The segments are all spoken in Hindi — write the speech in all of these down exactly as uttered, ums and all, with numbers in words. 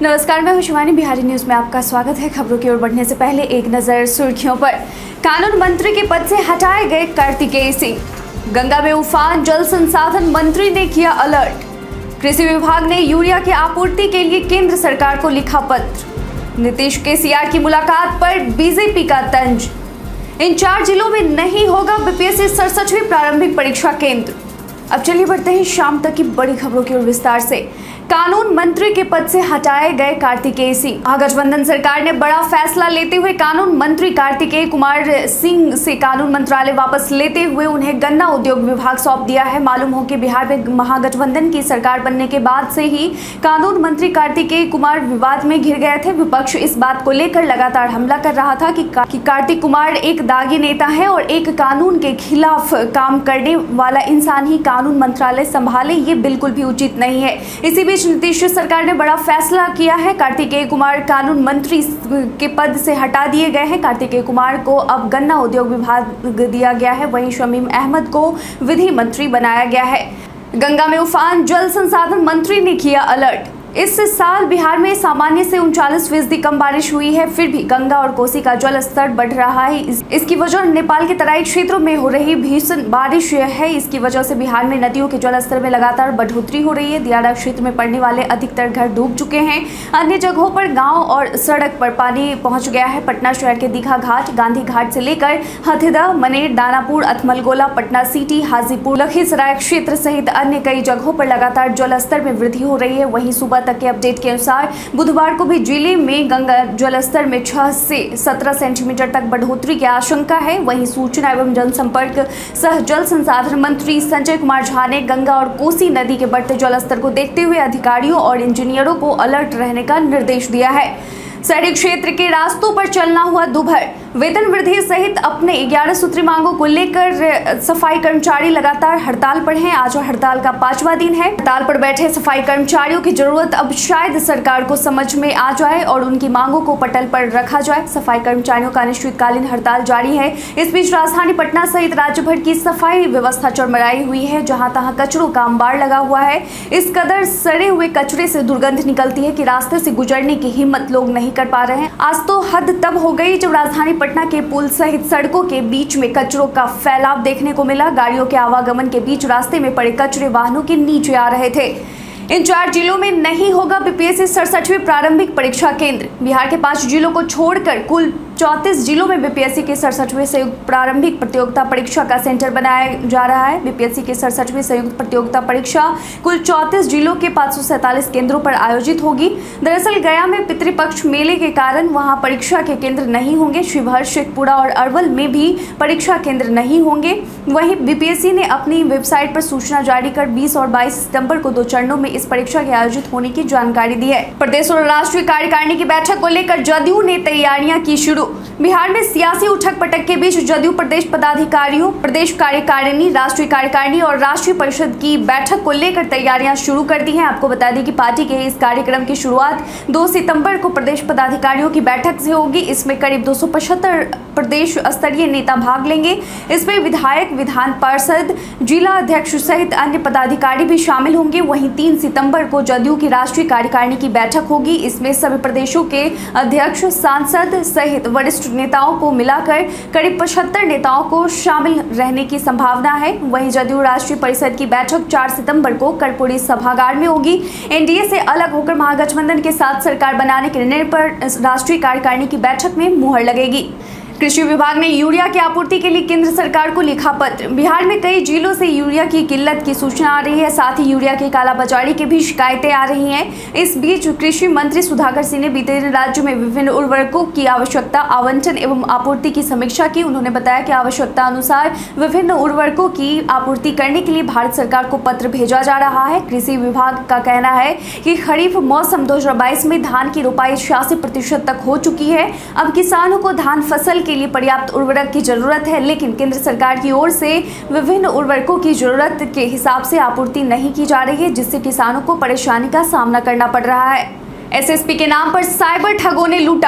नमस्कार, मैं हूं शिवानी। बिहारी न्यूज में आपका स्वागत है। खबरों की ओर बढ़ने से पहले एक नजर सुर्खियों पर। कानून मंत्री के पद से हटाए गए कार्तिकेय सिंह। गंगा में उफान, जल संसाधन मंत्री ने किया अलर्ट। कृषि विभाग ने यूरिया की आपूर्ति के लिए केंद्र सरकार को लिखा पत्र। नीतीश केसीआर की मुलाकात पर बीजेपी का तंज। इन चार जिलों में नहीं होगा बीपीएससी सड़सठवीं प्रारंभिक परीक्षा केंद्र। अब चलिए बढ़ते हैं शाम तक की बड़ी खबरों की ओर विस्तार से। कानून मंत्री के पद से हटाए गए कार्तिकेय सिंह। महागठबंधन सरकार ने बड़ा फैसला लेते हुए कानून मंत्री कार्तिकेय कुमार सिंह से कानून मंत्रालय वापस लेते हुए उन्हें गन्ना उद्योग विभाग सौंप दिया है। मालूम हो कि बिहार में महागठबंधन की सरकार बनने के बाद से ही कानून मंत्री कार्तिकेय कुमार विवाद में घिर गए थे। विपक्ष इस बात को लेकर लगातार हमला कर रहा था कि, कि कार्तिक कुमार एक दागी नेता है और एक कानून के खिलाफ काम करने वाला इंसान ही कानून मंत्रालय संभाले, ये बिल्कुल भी उचित नहीं है। इसी बीच नीतीश सरकार ने बड़ा फैसला किया है। कार्तिकेय कुमार कानून मंत्री के पद से हटा दिए गए हैं। कार्तिकेय कुमार को अब गन्ना उद्योग विभाग दिया गया है। वहीं शमीम अहमद को विधि मंत्री बनाया गया है। गंगा में उफान, जल संसाधन मंत्री ने किया अलर्ट। इस साल बिहार में सामान्य से उनचालीस फीसदी कम बारिश हुई है, फिर भी गंगा और कोसी का जल स्तर बढ़ रहा है। इस, इसकी वजह नेपाल के तराई क्षेत्रों में हो रही भीषण बारिश है। इसकी वजह से बिहार में नदियों के जल स्तर में लगातार बढ़ोतरी हो रही है। दियारा क्षेत्र में पड़ने वाले अधिकतर घर डूब चुके हैं। अन्य जगहों पर गाँव और सड़क पर पानी पहुँच गया है। पटना शहर के दीघा घाट, गांधी घाट से लेकर हथिदा, मनेर, दानापुर, अथमलगोला, पटना सिटी, हाजीपुर, लखीसराय क्षेत्र सहित अन्य कई जगहों पर लगातार जल स्तर में वृद्धि हो रही है। वहीं सुबह तक के अपडेट के अनुसार बुधवार को भी जिले में गंगा जलस्तर में छह से सत्रह सेंटीमीटर तक बढ़ोतरी की आशंका है। वहीं सूचना एवं जनसंपर्क सह जल संसाधन मंत्री संजय कुमार झा ने गंगा और कोसी नदी के बढ़ते जलस्तर को देखते हुए अधिकारियों और इंजीनियरों को अलर्ट रहने का निर्देश दिया है। शहरी क्षेत्र के रास्तों पर चलना हुआ दुभर। वेतन वृद्धि सहित अपने ग्यारह सूत्री मांगों को लेकर सफाई कर्मचारी लगातार हड़ताल पर हैं। आज हड़ताल का पांचवा दिन है। हड़ताल पर बैठे सफाई कर्मचारियों की जरूरत अब शायद सरकार को समझ में आ जाए और उनकी मांगों को पटल पर रखा जाए। सफाई कर्मचारियों का अनिश्चितकालीन हड़ताल जारी है। इस बीच राजधानी पटना सहित राज्य भर की सफाई व्यवस्था चरमराई हुई है। जहां तहां कचरों का अंबार लगा हुआ है। इस कदर सड़े हुए कचरे से दुर्गंध निकलती है कि रास्ते से गुजरने की हिम्मत लोग नहीं कर पा रहे हैं। आज तो हद तब हो गई जब राजधानी पटना के पुल सहित सड़कों के बीच में कचरों का फैलाव देखने को मिला। गाड़ियों के आवागमन के बीच रास्ते में पड़े कचरे वाहनों के नीचे आ रहे थे। इन चार जिलों में नहीं होगा बीपीएससी सड़सठवीं प्रारंभिक परीक्षा केंद्र। बिहार के पांच जिलों को छोड़कर कुल चौंतीस जिलों में बीपीएससी के सड़सठवीं संयुक्त प्रारंभिक प्रतियोगिता परीक्षा का सेंटर बनाया जा रहा है। बीपीएससी के सड़सठवीं संयुक्त प्रतियोगिता परीक्षा कुल चौंतीस जिलों के पाँच सौ सैंतालीस केंद्रों पर आयोजित होगी। दरअसल गया में पितृपक्ष मेले के कारण वहां परीक्षा के केंद्र नहीं होंगे। शिवहर, शेखपुरा और अरवल में भी परीक्षा केंद्र नहीं होंगे। वहीं बीपीएससी ने अपनी वेबसाइट पर सूचना जारी कर बीस और बाईस सितंबर को दो चरणों में इस परीक्षा के आयोजित होने की जानकारी दी है। प्रदेश और राष्ट्रीय कार्यकारिणी की बैठक को लेकर जदयू ने तैयारियां की शुरू। बिहार में सियासी उठक पटक के बीच जदयू प्रदेश पदाधिकारियों, प्रदेश कार्यकारिणी, राष्ट्रीय कार्यकारिणी और राष्ट्रीय परिषद की बैठक को लेकर तैयारियां शुरू कर दी हैं। आपको बता दें कि पार्टी के इस कार्यक्रम की शुरुआत दो सितंबर को प्रदेश पदाधिकारियों की बैठक से होगी। इसमें करीब दो सौ पचहत्तर प्रदेश स्तरीय नेता भाग लेंगे। इसमें विधायक, विधान पार्षद, जिला अध्यक्ष सहित अन्य पदाधिकारी भी शामिल होंगे। वहीं तीन सितंबर को जदयू की राष्ट्रीय कार्यकारिणी की बैठक होगी। इसमें सभी प्रदेशों के अध्यक्ष, सांसद सहित वरिष्ठ नेताओं को मिलाकर करीब पचहत्तर नेताओं को शामिल रहने की संभावना है। वहीं जदयू राष्ट्रीय परिषद की बैठक चार सितंबर को कर्पूरी सभागार में होगी। एनडीए से अलग होकर महागठबंधन के साथ सरकार बनाने के निर्णय पर राष्ट्रीय कार्यकारिणी की बैठक में मुहर लगेगी। कृषि विभाग ने यूरिया की आपूर्ति के लिए केंद्र सरकार को लिखा पत्र। बिहार में कई जिलों से यूरिया की किल्लत की सूचना आ रही है। साथ ही यूरिया की कालाबाजारी की भी शिकायतें आ रही हैं। इस बीच कृषि मंत्री सुधाकर सिंह ने बीते दिन राज्य में विभिन्न उर्वरकों की आवश्यकता, आवंटन एवं आपूर्ति की समीक्षा की। उन्होंने बताया कि आवश्यकता अनुसार विभिन्न उर्वरकों की आपूर्ति करने के लिए भारत सरकार को पत्र भेजा जा रहा है। कृषि विभाग का कहना है कि खरीफ मौसम दो हजार बाईस में धान की रोपाई छियासी प्रतिशत तक हो चुकी है। अब किसानों को धान फसल के लिए पर्याप्त उर्वरक की जरूरत है, लेकिन केंद्र सरकार की ओर से विभिन्न उर्वरकों की जरूरत के हिसाब से आपूर्ति नहीं की जा रही है, जिससे किसानों को परेशानी का सामना करना पड़ रहा है। एसएसपी के नाम पर साइबर ठगों ने लूटा।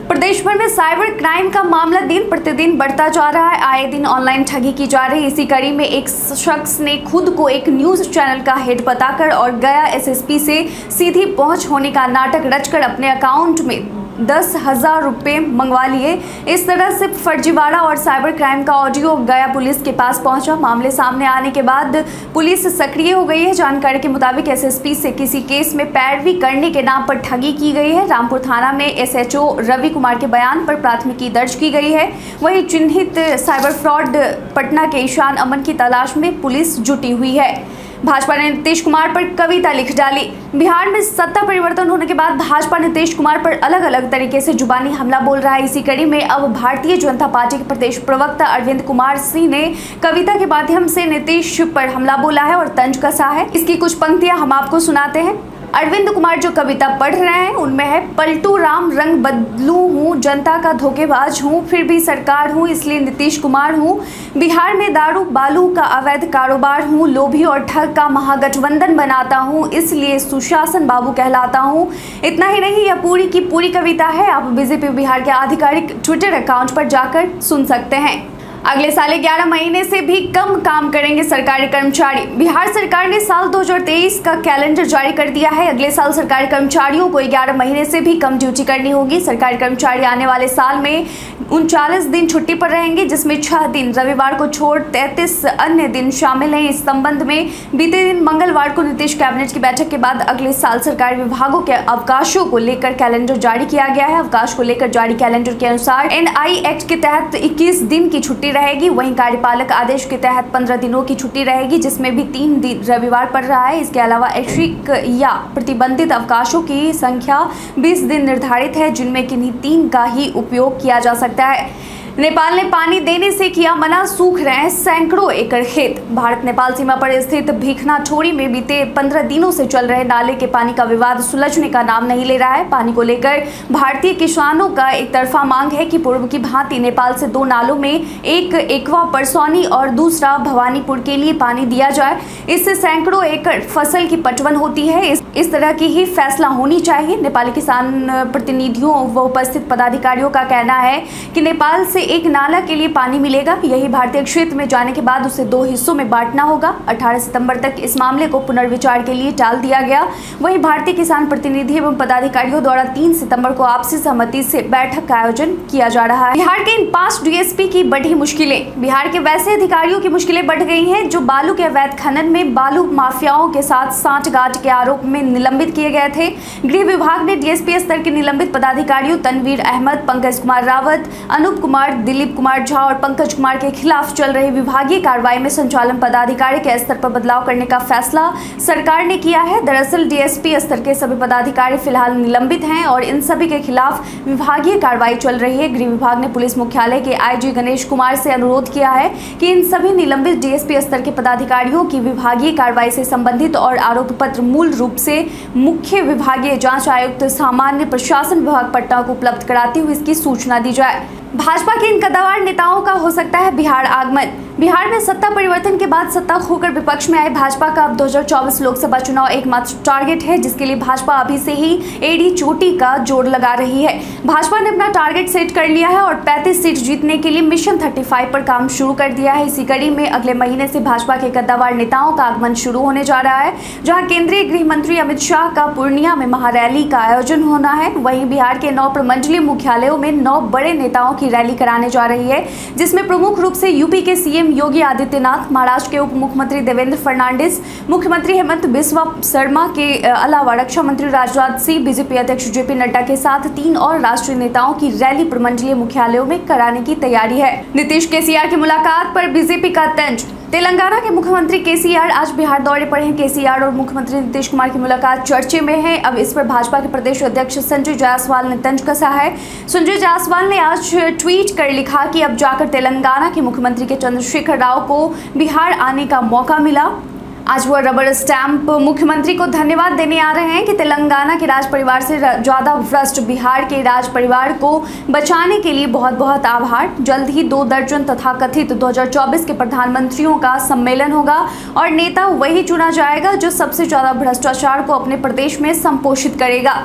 प्रदेश भर में साइबर क्राइम का मामला दिन प्रतिदिन बढ़ता जा रहा है। आए दिन ऑनलाइन ठगी की जा रही है। इसी कड़ी में एक शख्स ने खुद को एक न्यूज चैनल का हेड बताकर और गया एसएसपी से सीधी पहुंच होने का नाटक रचकर अपने अकाउंट में दस हजार रुपये मंगवा लिए। इस तरह से फर्जीवाड़ा और साइबर क्राइम का ऑडियो गया पुलिस के पास पहुंचा। मामले सामने आने के बाद पुलिस सक्रिय हो गई है। जानकारी के मुताबिक एसएसपी से किसी केस में पैरवी करने के नाम पर ठगी की गई है। रामपुर थाना में एसएचओ रवि कुमार के बयान पर प्राथमिकी दर्ज की गई है। वहीं चिन्हित साइबर फ्रॉड पटना के ईशान अमन की तलाश में पुलिस जुटी हुई है। भाजपा ने नीतीश कुमार पर कविता लिख डाली। बिहार में सत्ता परिवर्तन होने के बाद भाजपा नीतीश कुमार पर अलग अलग तरीके से जुबानी हमला बोल रहा है। इसी कड़ी में अब भारतीय जनता पार्टी के प्रदेश प्रवक्ता अरविंद कुमार सिंह ने कविता के माध्यम से नीतीश पर हमला बोला है और तंज कसा है। इसकी कुछ पंक्तियां हम आपको सुनाते हैं। अरविंद कुमार जो कविता पढ़ रहे हैं उनमें है, पलटू राम रंग बदलू हूँ, जनता का धोखेबाज हूँ, फिर भी सरकार हूँ इसलिए नीतीश कुमार हूँ। बिहार में दारू बालू का अवैध कारोबार हूँ, लोभी और ठग का महागठबंधन बनाता हूँ इसलिए सुशासन बाबू कहलाता हूँ। इतना ही नहीं, यह पूरी की पूरी कविता है। आप बीजेपी बिहार के आधिकारिक ट्विटर अकाउंट पर जाकर सुन सकते हैं। अगले साल ग्यारह महीने से भी कम काम करेंगे सरकारी कर्मचारी। बिहार सरकार ने साल दो हज़ार तेईस का कैलेंडर जारी कर दिया है। अगले साल सरकारी कर्मचारियों को ग्यारह महीने से भी कम ड्यूटी करनी होगी। सरकारी कर्मचारी आने वाले साल में उनचालीस दिन छुट्टी पर रहेंगे, जिसमें छह दिन रविवार को छोड़ तैंतीस अन्य दिन शामिल हैं। इस संबंध में बीते दिन मंगलवार को नीतीश कैबिनेट की बैठक के बाद अगले साल सरकारी विभागों के अवकाशों को लेकर कैलेंडर जारी किया गया है। अवकाश को लेकर जारी कैलेंडर के अनुसार एनआई एक्ट के तहत इक्कीस दिन की छुट्टी रहेगी। वहीं कार्यपालक आदेश के तहत पंद्रह दिनों की छुट्टी रहेगी, जिसमें भी तीन दिन रविवार पड़ रहा है। इसके अलावा ऐच्छिक या प्रतिबंधित अवकाशों की संख्या बीस दिन निर्धारित है, जिनमें किन्हीं तीन का ही उपयोग किया जा सकता है। नेपाल ने पानी देने से किया मना, सूख रहे हैं सैकड़ों एकड़ खेत। भारत नेपाल सीमा पर स्थित भीखनाठोरी में बीते पंद्रह दिनों से चल रहे नाले के पानी का विवाद सुलझने का नाम नहीं ले रहा है। पानी को लेकर भारतीय किसानों का एक तरफा मांग है कि पूर्व की भांति नेपाल से दो नालों में एक एकवा परसौनी और दूसरा भवानीपुर के लिए पानी दिया जाए। इससे सैकड़ों एकड़ फसल की पटवन होती है। इस, इस तरह की ही फैसला होनी चाहिए। नेपाली किसान प्रतिनिधियों व उपस्थित पदाधिकारियों का कहना है कि नेपाल से एक नाला के लिए पानी मिलेगा। यही भारतीय क्षेत्र में जाने के बाद उसे दो हिस्सों में बांटना होगा। अठारह सितंबर तक इस मामले को पुनर्विचार के लिए टाल दिया गया। वहीं भारतीय किसान प्रतिनिधि एवं पदाधिकारियों द्वारा तीन सितंबर को आपसी सहमति से बैठक का आयोजन किया जा रहा है। बिहार के इन पांच डीएसपी की बढ़ी मुश्किलें। बिहार के वैसे अधिकारियों की मुश्किलें बढ़ गई हैं जो बालू के अवैध खनन में बालू माफियाओं के साथ सांठगांठ के आरोप में निलंबित किए गए थे। गृह विभाग ने डीएसपी स्तर के निलंबित पदाधिकारियों तनवीर अहमद, पंकज कुमार रावत, अनूप कुमार, दिलीप कुमार झा और पंकज कुमार के खिलाफ चल रही विभागीय कार्रवाई में संचालन पदाधिकारी के स्तर पर बदलाव करने का फैसला सरकार ने किया है। दरअसल डीएसपी स्तर के सभी पदाधिकारी फिलहाल निलंबित हैं और इन सभी के खिलाफ विभागीय कार्रवाई चल रही है। गृह विभाग ने पुलिस मुख्यालय के आईजी गणेश कुमार से अनुरोध किया है कि इन सभी निलंबित डीएसपी स्तर के पदाधिकारियों की विभागीय कार्रवाई से संबंधित और आरोप पत्र मूल रूप से मुख्य विभागीय जांच आयुक्त सामान्य प्रशासन विभाग पटना को उपलब्ध कराते हुए इसकी सूचना दी जाए। भाजपा के इन कद्दावर नेताओं का हो सकता है बिहार आगमन। बिहार में सत्ता परिवर्तन के बाद सत्ता खोकर विपक्ष में आए भाजपा का अब दो हज़ार चौबीस लोकसभा चुनाव एकमात्र टारगेट है, जिसके लिए भाजपा अभी से ही एड़ी चोटी का जोर लगा रही है। भाजपा ने अपना टारगेट सेट कर लिया है और पैंतीस सीट जीतने के लिए मिशन पैंतीस पर काम शुरू कर दिया है। इसी कड़ी में अगले महीने से भाजपा के कद्दावर नेताओं का आगमन शुरू होने जा रहा है, जहाँ केंद्रीय गृह मंत्री अमित शाह का पूर्णिया में महारैली का आयोजन होना है। वहीं बिहार के नौ प्रमंडलीय मुख्यालयों में नौ बड़े नेताओं की रैली कराने जा रही है, जिसमें प्रमुख रूप से यूपी के सीएम योगी आदित्यनाथ, महाराष्ट्र के उप मुख्यमंत्री देवेंद्र फडणवीस, मुख्यमंत्री हेमंत बिस्वा शर्मा के अलावा रक्षा मंत्री राजनाथ सिंह, बीजेपी अध्यक्ष जेपी नड्डा के साथ तीन और राष्ट्रीय नेताओं की रैली प्रमंडलीय मुख्यालयों में कराने की तैयारी है। नीतीश केसीआर की मुलाकात पर बीजेपी का तंज। तेलंगाना के मुख्यमंत्री केसीआर आज बिहार दौरे पर हैं। केसीआर और मुख्यमंत्री नीतीश कुमार की मुलाकात चर्चे में है। अब इस पर भाजपा के प्रदेश अध्यक्ष संजय जायसवाल ने तंज कसा है। संजय जायसवाल ने आज ट्वीट कर लिखा कि अब जाकर तेलंगाना के मुख्यमंत्री के चंद्रशेखर राव को बिहार आने का मौका मिला। आज वह रबर स्टैंप मुख्यमंत्री को धन्यवाद देने आ रहे हैं कि तेलंगाना के राज परिवार से ज्यादा भ्रष्ट बिहार के राज परिवार को बचाने के लिए बहुत बहुत आभार। जल्द ही दो दर्जन तथाकथित दो हज़ार चौबीस के प्रधानमंत्रियों का सम्मेलन होगा और नेता वही चुना जाएगा जो सबसे ज्यादा भ्रष्टाचार को अपने प्रदेश में संपोषित करेगा।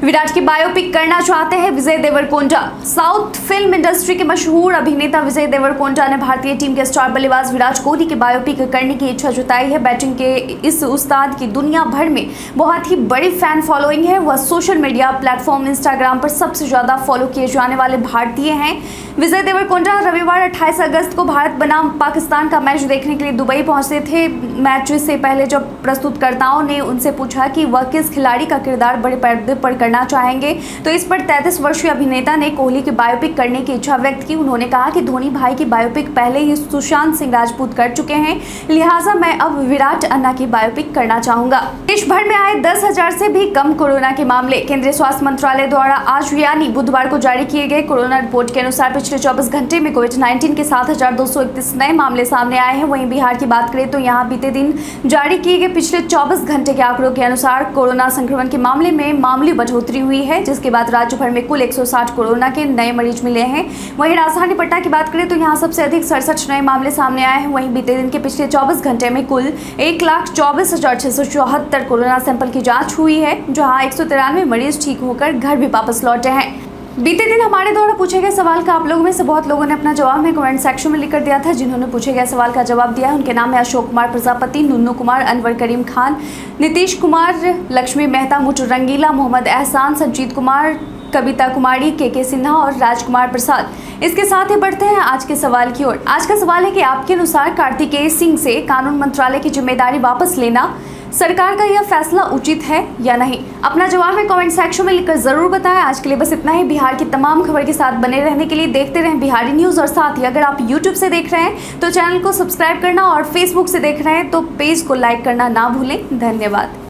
विराट की बायोपिक करना चाहते हैं Vijay Deverakonda. South film industry के मशहूर अभिनेता विजय देवरकोंडा ने भारतीय टीम के स्टार बल्लेबाज विराट कोहली की बायोपिक करने की इच्छा जताई है। बैटिंग के इस उस्ताद की दुनिया भर में बहुत ही बड़ी फैन फॉलोइंग है। वह सोशल मीडिया प्लेटफॉर्म इंस्टाग्राम पर सबसे ज्यादा फॉलो किए जाने वाले भारतीय हैं। विजय देवरकोंडा रविवार अट्ठाईस अगस्त को भारत बनाम पाकिस्तान का मैच देखने के लिए दुबई पहुंचे थे। मैच से पहले जब प्रस्तुतकर्ताओं ने उनसे पूछा कि वह किस खिलाड़ी का किरदार बड़े पर्दे पर करना चाहेंगे, तो इस पर तैंतीस वर्षीय अभिनेता ने कोहली की बायोपिक करने की इच्छा व्यक्त की। उन्होंने कहा कि धोनी भाई की बायोपिक पहले ही सुशांत सिंह राजपूत कर चुके हैं, लिहाजा मैं अब विराट अन्ना की बायोपिक करना चाहूंगा। देश भर में आए दस हजार से भी कम कोरोना के मामले। केंद्रीय स्वास्थ्य मंत्रालय द्वारा आज यानी बुधवार को जारी किए गए कोरोना रिपोर्ट के अनुसार पिछले चौबीस घंटे में कोविड नाइन्टीन के सात हजार दो सौ इकतीस नए मामले सामने आए हैं। वहीं बिहार की बात करें तो यहाँ बीते दिन जारी किए गए पिछले चौबीस घंटे के आंकड़ों के अनुसार कोरोना संक्रमण के मामले में मामूली बढ़ोतरी हुई है, जिसके बाद राज्य भर में कुल एक सौ साठ कोरोना के नए मरीज मिले हैं। वहीं राजधानी पटना की बात करें तो यहाँ सबसे अधिक सड़सठ नए मामले सामने आए हैं। वहीं बीते दिन के पिछले चौबीस घंटे में कुल एक लाख चौबीस हजार छह सौ चौहत्तर कोरोना सैंपल की जाँच हुई है, जहाँ एक सौ तिरानवे मरीज ठीक होकर घर भी वापस लौटे हैं। बीते दिन हमारे द्वारा पूछे गए सवाल का आप लोगों में से बहुत लोगों ने अपना जवाब में कमेंट सेक्शन में लिखकर दिया था। जिन्होंने पूछे गए सवाल का जवाब दिया है उनके नाम है अशोक कुमार प्रजापति, नुन्नू कुमार, अनवर करीम खान, नीतीश कुमार, लक्ष्मी मेहता, मुटु रंगीला, मोहम्मद एहसान, संजीत कुमार, कविता कुमारी, के के सिन्हा और राजकुमार प्रसाद। इसके साथ ही बढ़ते हैं आज के सवाल की ओर। आज का सवाल है कि आपके अनुसार कार्तिकेय सिंह से कानून मंत्रालय की जिम्मेदारी वापस लेना सरकार का यह फैसला उचित है या नहीं? अपना जवाब में कमेंट सेक्शन में लिखकर जरूर बताएं। आज के लिए बस इतना ही। बिहार की तमाम खबर के साथ बने रहने के लिए देखते रहें बिहारी न्यूज। और साथ ही अगर आप यूट्यूब से देख रहे हैं तो चैनल को सब्सक्राइब करना और फेसबुक से देख रहे हैं तो पेज को लाइक करना ना भूलें। धन्यवाद।